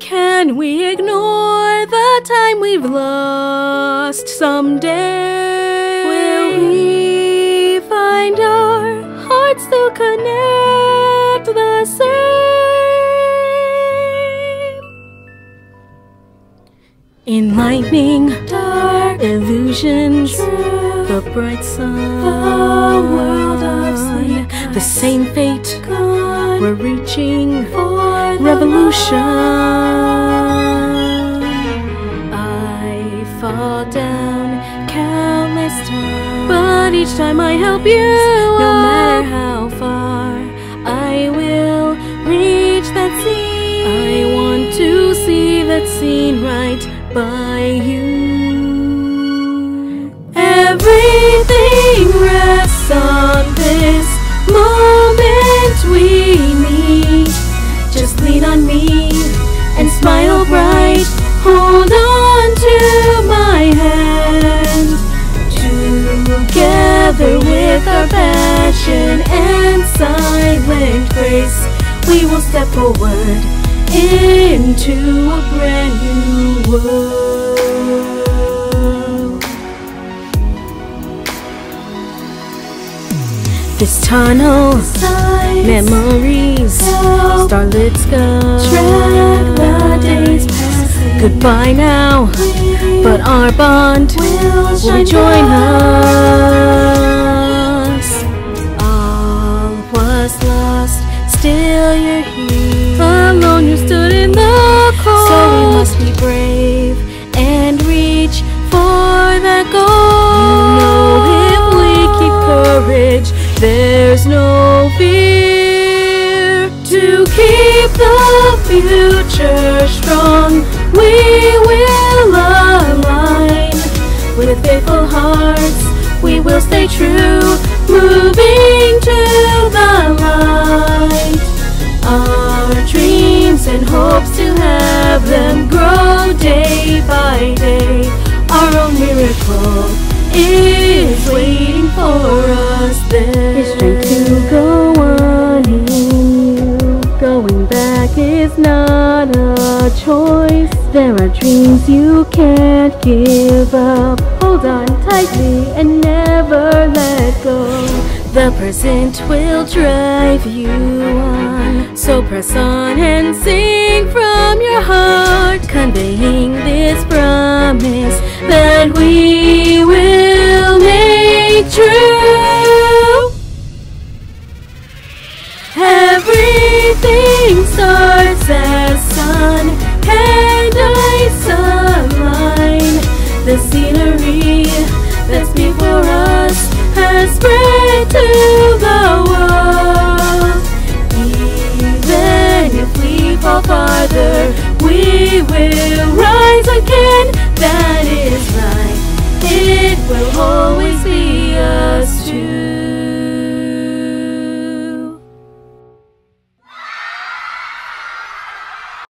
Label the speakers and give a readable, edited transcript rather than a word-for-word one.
Speaker 1: can we ignore the time we've lost someday? Will we find our hearts to connect the same? Enlightening dark illusions, the bright sun, the world of sleep, the same fate, we're reaching for revolution. I fall down countless times, but each time I help you, no matter how far, I will reach that scene. I want to see that scene right by you. Everything rests on this moment we meet. Just lean on me and smile bright. Hold on to my hand. Together with our passion and silent grace, we will step forward into a brand new world. This tunnel, memories, starlit skies, track the days passing. Goodbye now, but our bond will join us. All was lost, still you're here. Alone you stood in the cold, so we must be brave and reach for that goal. You know if we keep courage, there's no fear. To keep the future strong, we will align. With faithful hearts, we will stay true, moving to the light. Our dreams and hopes, to have them grow day by day. Our own miracle is waiting for us there. It's strength to go on in you. Going back is not a choice. There are dreams you can't give up. Hold on tightly and never let go. The present will drive you on, so press on and sing from your heart, conveying this promise that we will